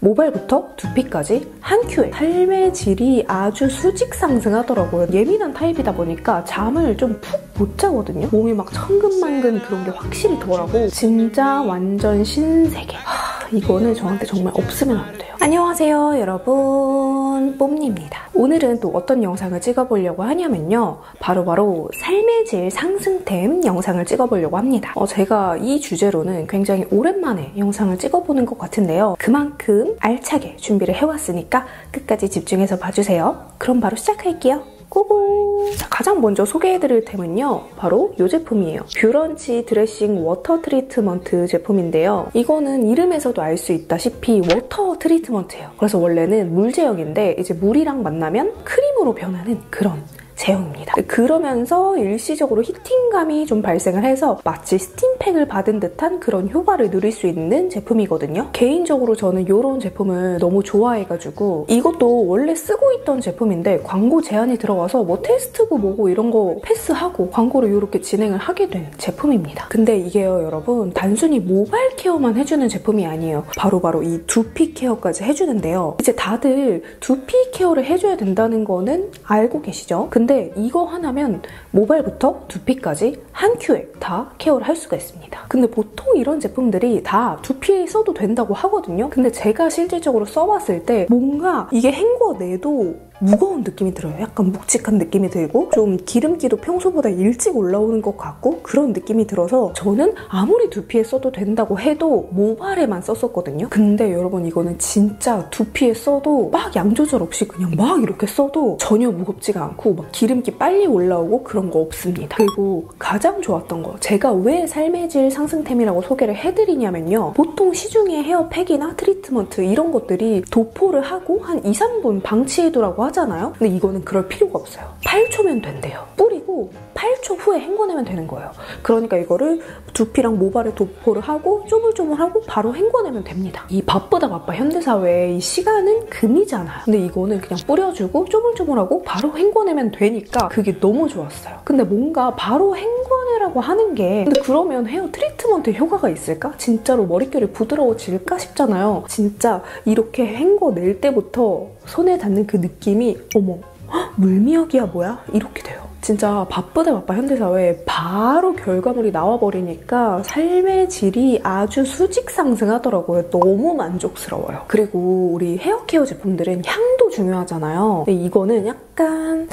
모발부터 두피까지 한 큐에 삶의 질이 아주 수직 상승하더라고요. 예민한 타입이다 보니까 잠을 좀 푹 못 자거든요. 몸이 막 천근만근 그런 게 확실히 덜하고 진짜 완전 신세계. 이거는 저한테 정말 없으면 안 돼요. 안녕하세요 여러분, 뽐니입니다. 오늘은 또 어떤 영상을 찍어보려고 하냐면요, 바로 삶의 질 상승템 영상을 찍어보려고 합니다. 제가 이 주제로는 굉장히 오랜만에 영상을 찍어보는 것 같은데요, 그만큼 알차게 준비를 해왔으니까 끝까지 집중해서 봐주세요. 그럼 바로 시작할게요. 고고! 자, 가장 먼저 소개해드릴 템은요, 바로 이 제품이에요. 뷰런치 드레싱 워터 트리트먼트 제품인데요, 이거는 이름에서도 알 수 있다시피 워터 트리트먼트예요. 그래서 원래는 물 제형인데 이제 물이랑 만나면 크림으로 변하는 그런 제형입니다. 그러면서 일시적으로 히팅감이 좀 발생을 해서 마치 스팀팩을 받은 듯한 그런 효과를 누릴 수 있는 제품이거든요. 개인적으로 저는 이런 제품을 너무 좋아해가지고, 이것도 원래 쓰고 있던 제품인데 광고 제안이 들어와서 뭐 테스트고 뭐고 이런 거 패스하고 광고를 이렇게 진행을 하게 된 제품입니다. 근데 이게요 여러분, 단순히 모발 케어만 해주는 제품이 아니에요. 바로 이 두피 케어까지 해주는데요. 이제 다들 두피 케어를 해줘야 된다는 거는 알고 계시죠? 근데 이거 하나면 모발부터 두피까지 한 큐에 다 케어를 할 수가 있습니다. 근데 보통 이런 제품들이 다 두피에 써도 된다고 하거든요. 근데 제가 실질적으로 써봤을 때 뭔가 이게 헹궈내도 무거운 느낌이 들어요. 약간 묵직한 느낌이 들고 좀 기름기도 평소보다 일찍 올라오는 것 같고 그런 느낌이 들어서 저는 아무리 두피에 써도 된다고 해도 모발에만 썼었거든요. 근데 여러분, 이거는 진짜 두피에 써도 막 양 조절 없이 그냥 막 이렇게 써도 전혀 무겁지가 않고 막 기름기 빨리 올라오고 그런 거 없습니다. 그리고 가장 좋았던 거, 제가 왜 삶의 질 상승템이라고 소개를 해드리냐면요, 보통 시중에 헤어팩이나 트리트먼트 이런 것들이 도포를 하고 한 2, 3분 방치해두라고 하잖아요. 근데 이거는 그럴 필요가 없어요. 8초면 된대요. 뿌리고 8초 후에 헹궈내면 되는 거예요. 그러니까 이거를 두피랑 모발에 도포를 하고 쪼물쪼물하고 바로 헹궈내면 됩니다. 이 바쁘다 바빠 현대사회에 이 시간은 금이잖아요. 근데 이거는 그냥 뿌려주고 쪼물쪼물하고 바로 헹궈내면 되니까 그게 너무 좋았어요. 근데 뭔가 바로 헹궈내라고 하는 게, 근데 그러면 헤어 트리트먼트 효과가 있을까? 진짜로 머릿결이 부드러워질까 싶잖아요. 진짜 이렇게 헹궈낼 때부터 손에 닿는 그 느낌이 어머, 물미역이야 뭐야? 이렇게 돼요. 진짜 바쁘다 바빠 현대사회에 바로 결과물이 나와버리니까 삶의 질이 아주 수직 상승하더라고요. 너무 만족스러워요. 그리고 우리 헤어케어 제품들은 향도 중요하잖아요. 근데 이거는 약간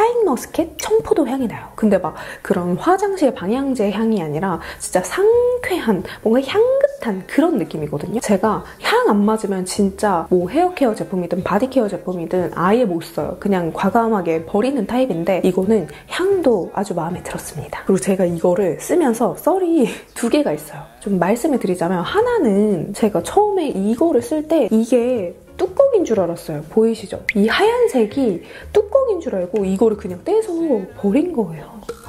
샤인머스켓, 청포도 향이 나요. 근데 막 그런 화장실 방향제 향이 아니라 진짜 상쾌한 뭔가 향긋한 그런 느낌이거든요. 제가 향 안 맞으면 진짜 뭐 헤어케어 제품이든 바디케어 제품이든 아예 못 써요. 그냥 과감하게 버리는 타입인데 이거는 향도 아주 마음에 들었습니다. 그리고 제가 이거를 쓰면서 썰이 두 개가 있어요. 좀 말씀을 드리자면, 하나는 제가 처음에 이거를 쓸 때 이게 뚜껑인 줄 알았어요. 보이시죠? 이 하얀색이 뚜껑인 줄 알고 이거를 그냥 떼서 버린 거예요.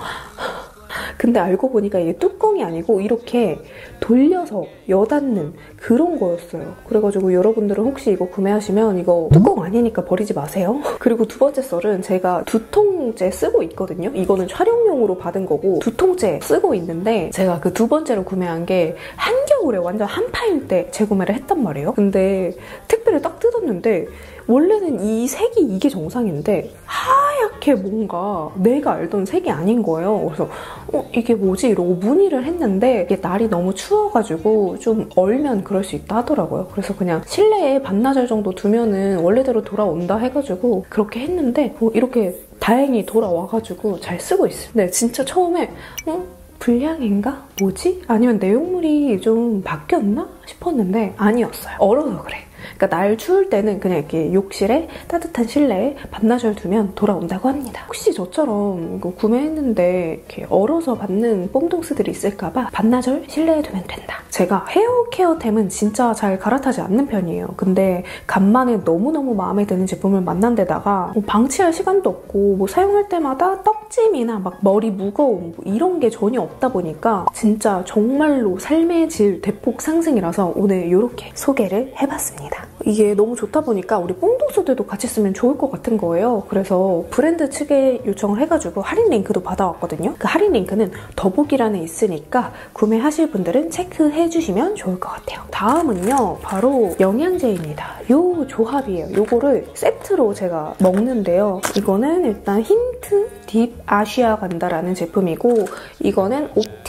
근데 알고 보니까 이게 뚜껑이 아니고 이렇게 돌려서 여닫는 그런 거였어요. 그래가지고 여러분들은 혹시 이거 구매하시면 이거 뚜껑 아니니까 버리지 마세요. 그리고 두 번째 썰은 제가 2통째 쓰고 있거든요. 이거는 촬영용으로 받은 거고 2통째 쓰고 있는데, 제가 그 두 번째로 구매한 게 한겨울에 완전 한파일 때 재구매를 했단 말이에요. 근데 택배를 딱 뜯었는데 원래는 이 색이 이게 정상인데 하얗게 뭔가 내가 알던 색이 아닌 거예요. 그래서 이게 뭐지? 이러고 문의를 했는데 이게 날이 너무 추워가지고 좀 얼면 그럴 수 있다 하더라고요. 그래서 그냥 실내에 반나절 정도 두면은 원래대로 돌아온다 해가지고 그렇게 했는데 이렇게 다행히 돌아와가지고 잘 쓰고 있어요. 근데 진짜 처음에 불량인가? 뭐지? 아니면 내용물이 좀 바뀌었나? 싶었는데 아니었어요. 얼어서 그래. 그러니까 날 추울 때는 그냥 이렇게 욕실에 따뜻한 실내에 반나절 두면 돌아온다고 합니다. 혹시 저처럼 이거 구매했는데 이렇게 얼어서 받는 뽕동스들이 있을까봐 반나절 실내에 두면 된다. 제가 헤어 케어템은 진짜 잘 갈아타지 않는 편이에요. 근데 간만에 너무너무 마음에 드는 제품을 만난 데다가 뭐 방치할 시간도 없고 뭐 사용할 때마다 떡짐이나 막 머리 무거움 뭐 이런 게 전혀 없다 보니까 진짜 정말로 삶의 질 대폭 상승이라서 오늘 이렇게 소개를 해봤습니다. 샀습니다. 이게 너무 좋다 보니까 우리 뽕독수들도 같이 쓰면 좋을 것 같은 거예요. 그래서 브랜드 측에 요청을 해가지고 할인 링크도 받아왔거든요. 그 할인 링크는 더보기란에 있으니까 구매하실 분들은 체크해주시면 좋을 것 같아요. 다음은요, 바로 영양제입니다. 요 조합이에요. 요거를 세트로 제가 먹는데요. 이거는 일단 힌트 딥 아쉬아간다라는 제품이고, 이거는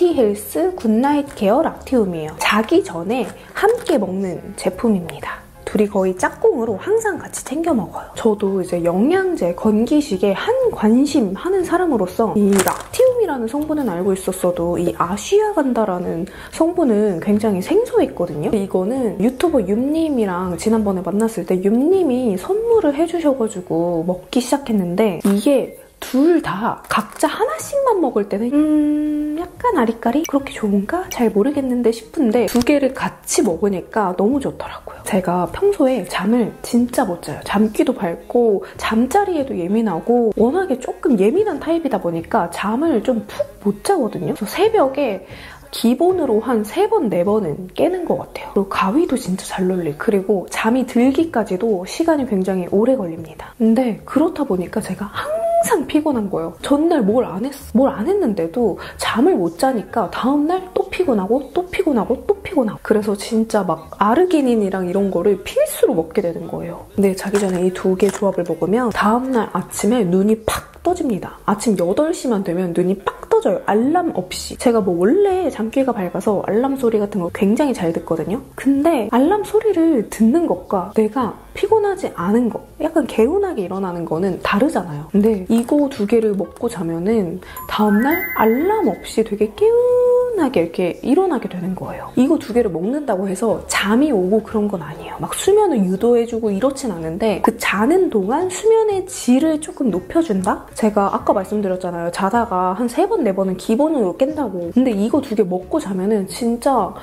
옵티헬스 굿나잇 케어 락티움이에요. 자기 전에 함께 먹는 제품입니다. 둘이 거의 짝꿍으로 항상 같이 챙겨 먹어요. 저도 이제 영양제, 건기식에 한 관심 하는 사람으로서 이 락티움이라는 성분은 알고 있었어도 이 아쉬아간다라는 성분은 굉장히 생소했거든요. 이거는 유튜버 윰님이랑 지난번에 만났을 때 윰님이 선물을 해주셔가지고 먹기 시작했는데, 이게 둘 다 각자 하나씩만 먹을 때는 약간 아리까리? 그렇게 좋은가? 잘 모르겠는데 싶은데 두 개를 같이 먹으니까 너무 좋더라고요. 제가 평소에 잠을 진짜 못 자요. 잠기도 밝고 잠자리에도 예민하고 워낙에 조금 예민한 타입이다 보니까 잠을 좀 푹 못 자거든요. 그래서 새벽에 기본으로 한 3번, 4번은 깨는 것 같아요. 그리고 가위도 진짜 잘 놀리. 그리고 잠이 들기까지도 시간이 굉장히 오래 걸립니다. 근데 그렇다 보니까 제가 항상 피곤한 거예요. 전날 뭘 안 했는데도 잠을 못 자니까 다음날 또 피곤하고 또 피곤하고 또 피곤하고. 그래서 진짜 막 아르기닌이랑 이런 거를 필수로 먹게 되는 거예요. 근데 자기 전에 이 두 개 조합을 먹으면 다음날 아침에 눈이 팍 떠집니다. 아침 8시만 되면 눈이 팍 떠져요. 알람 없이. 제가 뭐 원래 잠귀가 밝아서 알람 소리 같은 거 굉장히 잘 듣거든요. 근데 알람 소리를 듣는 것과 내가 피곤하지 않은 거, 약간 개운하게 일어나는 거는 다르잖아요. 근데 이거 두 개를 먹고 자면은 다음날 알람 없이 되게 개운하게 이렇게 일어나게 되는 거예요. 이거 두 개를 먹는다고 해서 잠이 오고 그런 건 아니에요. 막 수면을 유도해주고 이렇진 않은데 그 자는 동안 수면의 질을 조금 높여준다? 제가 아까 말씀드렸잖아요. 자다가 한 3번, 4번은 기본으로 깬다고. 근데 이거 두 개 먹고 자면은 진짜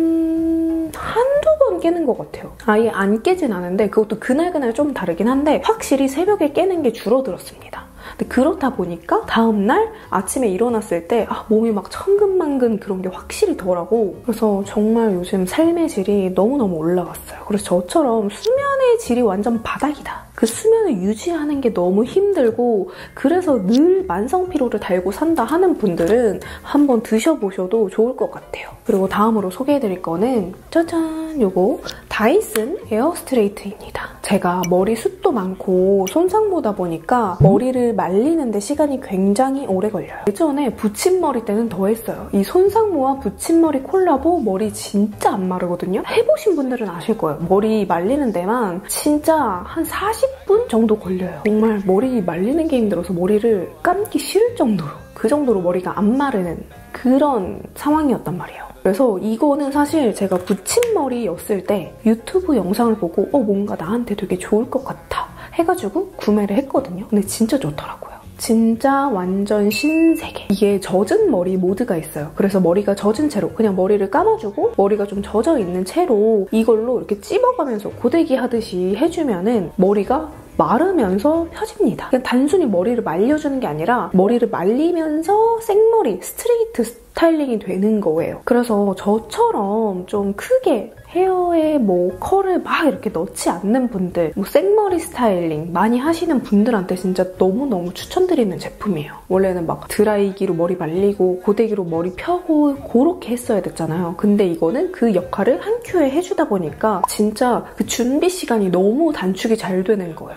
한두 번 깨는 것 같아요. 아예 안 깨진 않은데 그것도 그날그날 좀 다르긴 한데 확실히 새벽에 깨는 게 줄어들었습니다. 근데 그렇다 보니까 다음날 아침에 일어났을 때 몸이 막 천근만근 그런 게 확실히 덜하고, 그래서 정말 요즘 삶의 질이 너무너무 올라갔어요. 그래서 저처럼 수면의 질이 완전 바닥이다. 그 수면을 유지하는 게 너무 힘들고 그래서 늘 만성피로를 달고 산다 하는 분들은 한번 드셔보셔도 좋을 것 같아요. 그리고 다음으로 소개해드릴 거는 짜잔! 요거 다이슨 에어 스트레이트입니다. 제가 머리 숱도 많고 손상보다 보니까 머리를 말리는데 시간이 굉장히 오래 걸려요. 예전에 붙임머리 때는 더 했어요. 이 손상모와 붙임머리 콜라보 머리 진짜 안 마르거든요. 해보신 분들은 아실 거예요. 머리 말리는 데만 진짜 한 40분 정도 걸려요. 정말 머리 말리는 게 힘들어서 머리를 감기 싫을 정도로, 그 정도로 머리가 안 마르는 그런 상황이었단 말이에요. 그래서 이거는 사실 제가 붙임머리였을 때 유튜브 영상을 보고 뭔가 나한테 되게 좋을 것 같아 해가지고 구매를 했거든요. 근데 진짜 좋더라고요. 진짜 완전 신세계. 이게 젖은 머리 모드가 있어요. 그래서 머리가 젖은 채로 그냥 머리를 감아주고 머리가 좀 젖어 있는 채로 이걸로 이렇게 찝어가면서 고데기 하듯이 해주면은 머리가 마르면서 펴집니다. 그냥 단순히 머리를 말려주는 게 아니라 머리를 말리면서 생머리, 스트레이트 스타일링이 되는 거예요. 그래서 저처럼 좀 크게 헤어에 뭐 컬을 막 이렇게 넣지 않는 분들, 뭐 생머리 스타일링 많이 하시는 분들한테 진짜 너무너무 추천드리는 제품이에요. 원래는 막 드라이기로 머리 말리고 고데기로 머리 펴고 그렇게 했어야 됐잖아요. 근데 이거는 그 역할을 한 큐에 해주다 보니까 진짜 그 준비 시간이 너무 단축이 잘 되는 거예요.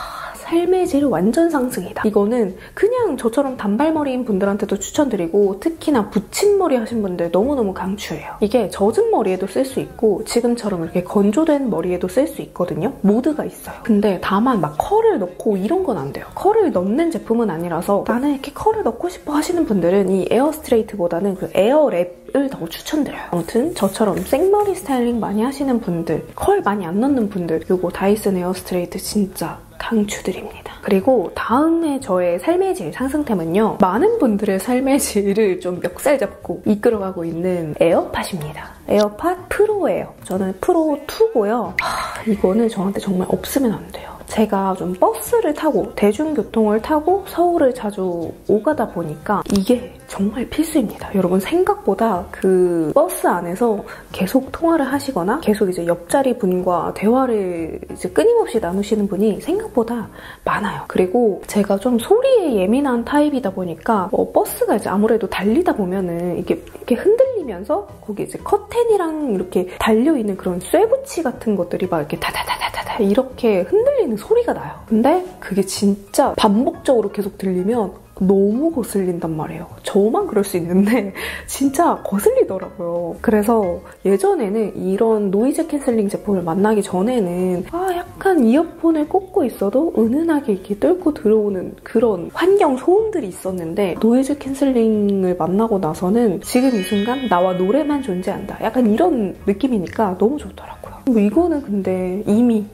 삶의 질 완전 상승이다. 이거는 그냥 저처럼 단발머리인 분들한테도 추천드리고 특히나 붙임머리 하신 분들 너무너무 강추해요. 이게 젖은 머리에도 쓸 수 있고 지금처럼 이렇게 건조된 머리에도 쓸 수 있거든요. 모드가 있어요. 근데 다만 막 컬을 넣고 이런 건 안 돼요. 컬을 넣는 제품은 아니라서 나는 이렇게 컬을 넣고 싶어 하시는 분들은 이 에어 스트레이트보다는 그 에어랩을 더 추천드려요. 아무튼 저처럼 생머리 스타일링 많이 하시는 분들, 컬 많이 안 넣는 분들, 이거 다이슨 에어 스트레이트 진짜 강추드립니다. 그리고 다음에 저의 삶의 질 상승템은요. 많은 분들의 삶의 질을 좀 멱살 잡고 이끌어가고 있는 에어팟입니다. 에어팟 프로예요. 저는 프로 2고요. 이거는 저한테 정말 없으면 안 돼요. 제가 좀 버스를 타고 대중교통을 타고 서울을 자주 오가다 보니까 이게 정말 필수입니다. 여러분 생각보다 그 버스 안에서 계속 통화를 하시거나 계속 이제 옆자리 분과 대화를 이제 끊임없이 나누시는 분이 생각보다 많아요. 그리고 제가 좀 소리에 예민한 타입이다 보니까 버스가 이제 아무래도 달리다 보면은 이렇게 흔들리면서 거기 이제 커튼이랑 이렇게 달려있는 그런 쇠붙이 같은 것들이 막 이렇게 다다다다다다 이렇게 흔들리는 소리가 나요. 근데 그게 진짜 반복적으로 계속 들리면 너무 거슬린단 말이에요. 저만 그럴 수 있는데 진짜 거슬리더라고요. 그래서 예전에는 이런 노이즈 캔슬링 제품을 만나기 전에는 약간 이어폰을 꽂고 있어도 은은하게 이렇게 뚫고 들어오는 그런 환경 소음들이 있었는데 노이즈 캔슬링을 만나고 나서는 지금 이 순간 나와 노래만 존재한다. 약간 이런 느낌이니까 너무 좋더라고요. 이거는 근데 이미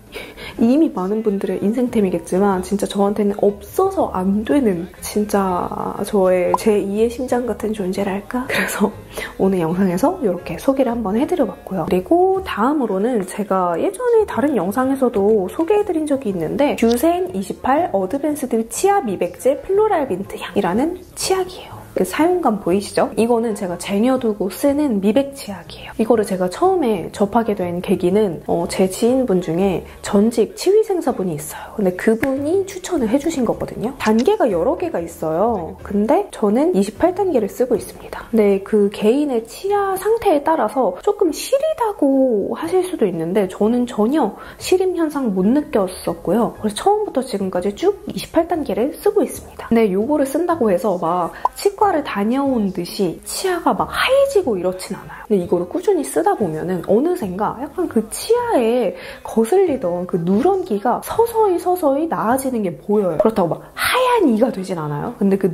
많은 분들의 인생템이겠지만 진짜 저한테는 없어서 안 되는 진짜 저의 제2의 심장 같은 존재랄까? 그래서 오늘 영상에서 이렇게 소개를 한번 해드려봤고요. 그리고 다음으로는 제가 예전에 다른 영상에서도 소개해드린 적이 있는데 뷰센 28 어드밴스드 치아 미백제 플로랄 민트 향이라는 치약이에요. 그 사용감 보이시죠? 이거는 제가 쟁여두고 쓰는 미백 치약이에요. 이거를 제가 처음에 접하게 된 계기는 제 지인분 중에 전직 치위생사분이 있어요. 근데 그분이 추천을 해주신 거거든요. 단계가 여러 개가 있어요. 근데 저는 28단계를 쓰고 있습니다. 근데 그 개인의 치아 상태에 따라서 조금 시리다고 하실 수도 있는데 저는 전혀 시림 현상 못 느꼈었고요. 그래서 처음부터 지금까지 쭉 28단계를 쓰고 있습니다. 근데 이거를 쓴다고 해서 막 치과를 다녀온 듯이 치아가 막 하얘지고 이렇진 않아요. 근데 이거를 꾸준히 쓰다 보면은 어느샌가 약간 그 치아에 거슬리던 그 누런기가 서서히 나아지는 게 보여요. 그렇다고 막 하얀 이가 되진 않아요. 근데 그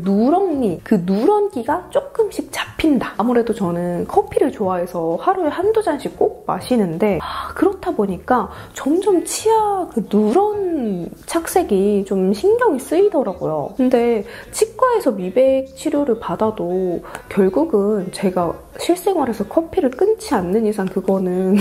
누런기가 조금씩 잡힌다. 아무래도 저는 커피를 좋아해서 하루에 한두 잔씩 꼭 마시는데 그렇다 보니까 점점 치아 그 누런 착색이 좀 신경이 쓰이더라고요. 근데 치과에서 미백 치료를 받아도 결국은 제가 실생활에서 커피를 끊지 않는 이상 그거는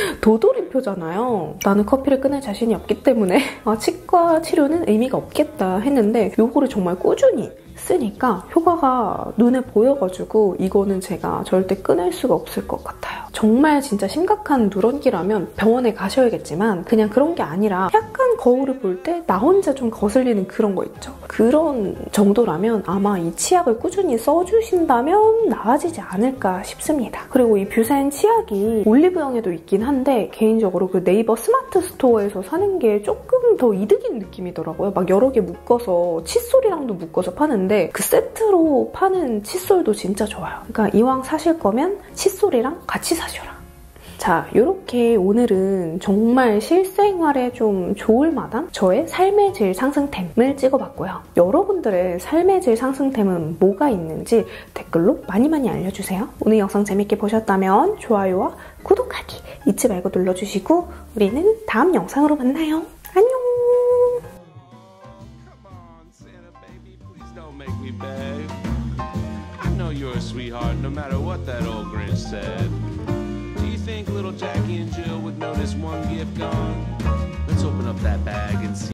도돌이표잖아요. 나는 커피를 끊을 자신이 없기 때문에 치과 치료는 의미가 없겠다 했는데 요거를 정말 꾸준히 쓰니까 효과가 눈에 보여가지고 이거는 제가 절대 끊을 수가 없을 것 같아요. 정말 진짜 심각한 누런기라면 병원에 가셔야겠지만 그냥 그런 게 아니라 약간 거울을 볼 때 나 혼자 좀 거슬리는 그런 거 있죠. 그런 정도라면 아마 이 치약을 꾸준히 써주신다면 나아지지 않을까 싶습니다. 그리고 이 뷰센 치약이 올리브영에도 있긴 한데 개인적으로 그 네이버 스마트 스토어에서 사는 게 조금 더 이득인 느낌이더라고요. 막 여러 개 묶어서 칫솔이랑도 묶어서 파는데 그 세트로 파는 칫솔도 진짜 좋아요. 그러니까 이왕 사실 거면 칫솔이랑 같이 사셔라. 자, 이렇게 오늘은 정말 실생활에 좀 좋을 만한 저의 삶의 질 상승템을 찍어봤고요. 여러분들의 삶의 질 상승템은 뭐가 있는지 댓글로 많이 알려주세요. 오늘 영상 재밌게 보셨다면 좋아요와 구독하기 잊지 말고 눌러주시고 우리는 다음 영상으로 만나요. 안녕! Think little Jackie and Jill would notice one gift gone? Let's open up that bag and see.